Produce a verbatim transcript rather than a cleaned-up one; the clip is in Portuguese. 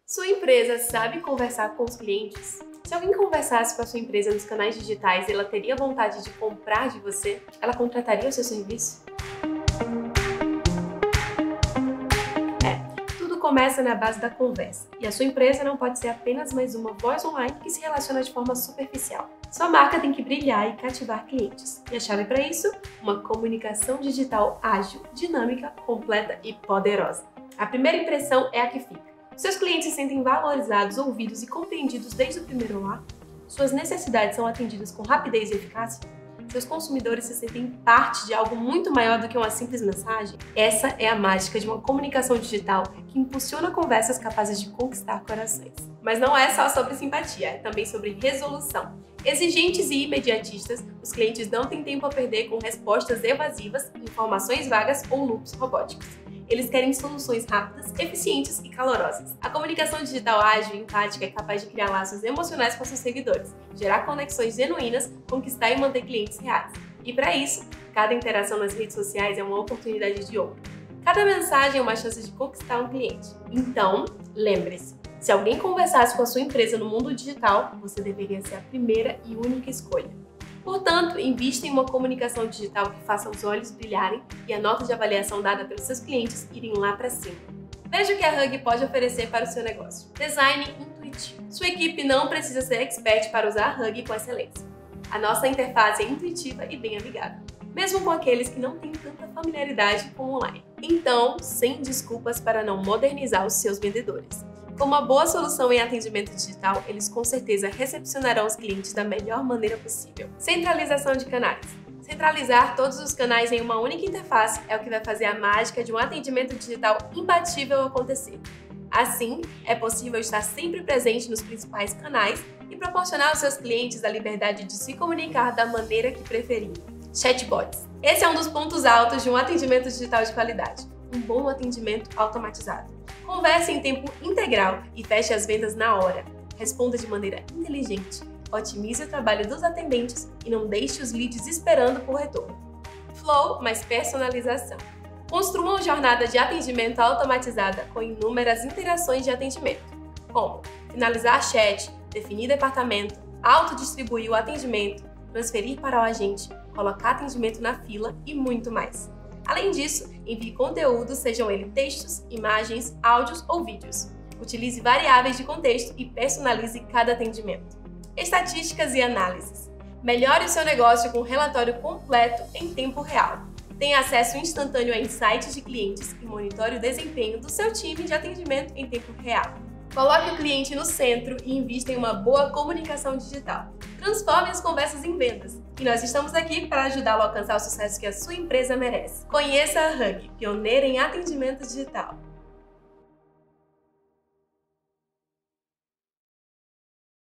Sua empresa sabe conversar com os clientes? Se alguém conversasse com a sua empresa nos canais digitais, ela teria vontade de comprar de você? Ela contrataria o seu serviço? É, tudo começa na base da conversa. E a sua empresa não pode ser apenas mais uma voz online que se relaciona de forma superficial. Sua marca tem que brilhar e cativar clientes. E a chave para isso? Uma comunicação digital ágil, dinâmica, completa e poderosa. A primeira impressão é a que fica. Seus clientes se sentem valorizados, ouvidos e compreendidos desde o primeiro olhar? Suas necessidades são atendidas com rapidez e eficácia? Seus consumidores se sentem parte de algo muito maior do que uma simples mensagem? Essa é a mágica de uma comunicação digital que impulsiona conversas capazes de conquistar corações. Mas não é só sobre simpatia, é também sobre resolução. Exigentes e imediatistas, os clientes não têm tempo a perder com respostas evasivas, informações vagas ou loops robóticos. Eles querem soluções rápidas, eficientes e calorosas. A comunicação digital ágil e empática é capaz de criar laços emocionais com seus seguidores, gerar conexões genuínas, conquistar e manter clientes reais. E para isso, cada interação nas redes sociais é uma oportunidade de ouro. Cada mensagem é uma chance de conquistar um cliente. Então, lembre-se, se alguém conversasse com a sua empresa no mundo digital, você deveria ser a primeira e única escolha. Portanto, invista em uma comunicação digital que faça os olhos brilharem e a nota de avaliação dada pelos seus clientes irem lá para cima. Veja o que a Huggy pode oferecer para o seu negócio. Design intuitivo. Sua equipe não precisa ser expert para usar a Huggy com excelência. A nossa interface é intuitiva e bem amigável, mesmo com aqueles que não têm tanta familiaridade com o online. Então, sem desculpas para não modernizar os seus vendedores. Com uma boa solução em atendimento digital, eles com certeza recepcionarão os clientes da melhor maneira possível. Centralização de canais. Centralizar todos os canais em uma única interface é o que vai fazer a mágica de um atendimento digital imbatível acontecer. Assim, é possível estar sempre presente nos principais canais e proporcionar aos seus clientes a liberdade de se comunicar da maneira que preferirem. Chatbots. Esse é um dos pontos altos de um atendimento digital de qualidade. Um bom atendimento automatizado. Converse em tempo integral e feche as vendas na hora. Responda de maneira inteligente. Otimize o trabalho dos atendentes e não deixe os leads esperando por retorno. Flow mais personalização. Construa uma jornada de atendimento automatizada com inúmeras interações de atendimento, como finalizar chat, definir departamento, autodistribuir o atendimento, transferir para o agente, colocar atendimento na fila e muito mais. Além disso, envie conteúdos, sejam eles textos, imagens, áudios ou vídeos. Utilize variáveis de contexto e personalize cada atendimento. Estatísticas e análises. Melhore o seu negócio com um relatório completo em tempo real. Tenha acesso instantâneo a insights de clientes e monitore o desempenho do seu time de atendimento em tempo real. Coloque o cliente no centro e invista em uma boa comunicação digital. Transforme as conversas em vendas. E nós estamos aqui para ajudá-lo a alcançar o sucesso que a sua empresa merece. Conheça a Huggy, pioneira em atendimento digital.